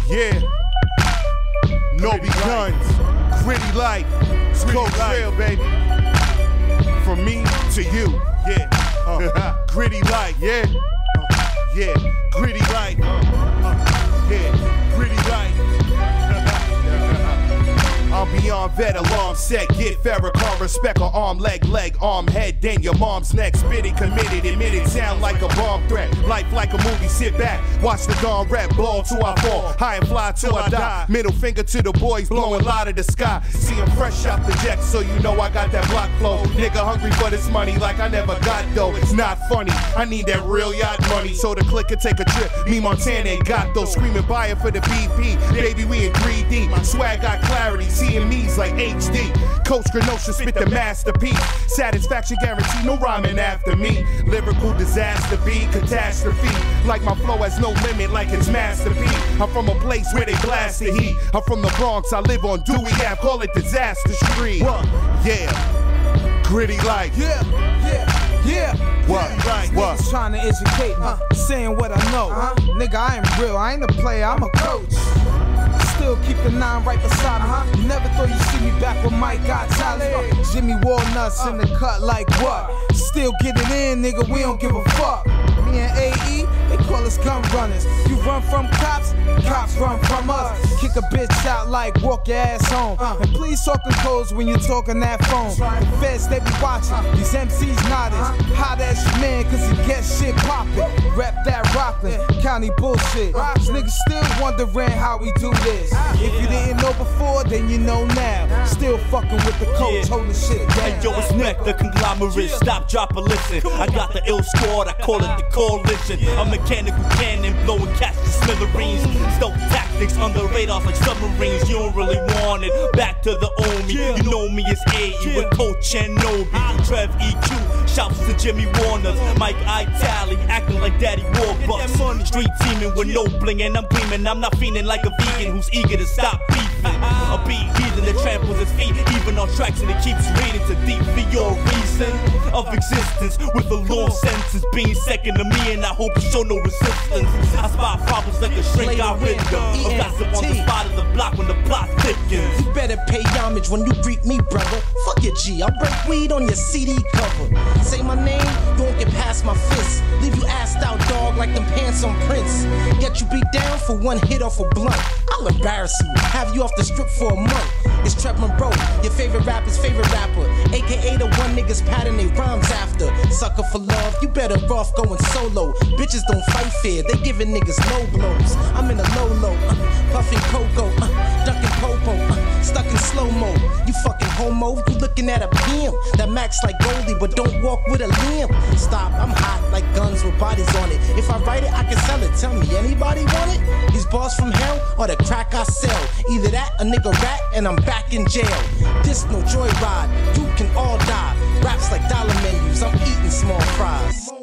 Yeah. Nobi Guns. Gritty life. Go trail, baby. From me to you. Yeah. Gritty life. Yeah. Yeah. Gritty life. Yeah. Gritty life. I'm beyond vet, alarm set, get Farrakhan, respect her arm, leg, arm, head, then your mom's neck, spitting, committed, admitted, sound like a bomb threat, life like a movie, sit back, watch the gun rap, ball till I fall, high and fly till I die, middle finger to the boys, blowing light of the sky, see him fresh out the jet, so you know I got that block flow, nigga hungry for this money like I never got though, it's not funny, I need that real yacht money, so the click can take a trip, me Montana ain't got those, screaming buy it for the BP, baby we in 3D, my swag got clarity, CME's like HD. Coach Grenosha spit the masterpiece. Satisfaction guarantee, no rhyming after me. Lyrical disaster be catastrophe. Like my flow has no limit, like it's Master P. I'm from a place where they blast the heat. I'm from the Bronx, I live on Dewey Ave, call it Disaster Street. Yeah, gritty life. Yeah. What? Niggas trying to educate me, saying what I know. Nigga, I am real, I ain't a player, I'm a coach. Still keep the 9 right beside me. Never thought you'd see me back with Mike Gonzalez. Jimmy Walnuts in the cut like what? Still get it in, nigga, we don't give a fuck. Me and AE, they call us gun runners. You run from cops, cops run from us. Kick a bitch out like walk your ass home. And please talk in codes when you talking that phone. The feds, they be watching, these MCs nodding. Hot ass your man, cause he gets shit poppin'. Rap that Rockland, county bullshit. These niggas still wondering how we do this. If you didn't know before, then you know now. Still fucking with the coach, holding shit down. Hey yo, it's Mac, the conglomerate. Stop, drop, or listen. I got the ill squad, I call it the coalition. A mechanical cannon blowing cats to smithereens. Stealth tactics under radars like submarines. You don't really want it. Back to the Omi. You know me as AE with Coach and Nobi. Trev EQ, shouts to Jimmy Warner. Mike Itali, acting like Daddy Warbucks. Street teaming with no bling, and I'm gleaming. I'm not feeling like a vegan who's eager to stop beefing. A beat heathen that tramples his feet, even on tracks, and it keeps reading to deep for your reason of existence. With a long sentence, being second to me, and I hope you show no resistance. I spot problems like a shrink out window. I gossip on the spot of the block when the plot thickens. You better pay homage when you greet me, brother. Fuck your G, I'll break weed on your CD cover. Say my name, you won't get past my fist. Leave you assed out, dog, like them pants on Prince. Get you beat down for one hit off a blunt. I'll embarrass you, have you off the strip for a month. It's Trev Monroe, your favorite rapper's favorite rapper, aka the one niggas pattern they rhymes after. Sucker for love, you better off going solo. Bitches don't fight fair, they giving niggas low blows. I'm in a low, puffing cocoa, ducking popo, stuck in slow-mo. You fucking homo, you looking at a PM that max like Goldie, but don't walk with a limb. Stop, I'm hot like guns with bodies on it. If I write it, I can sell it. Tell me, anybody want it? These bars from hell or the crack I sell. Either that, a nigga rat, and I'm back in jail. This no joyride, you can all die. Raps like dollar menus, I'm eating small fries.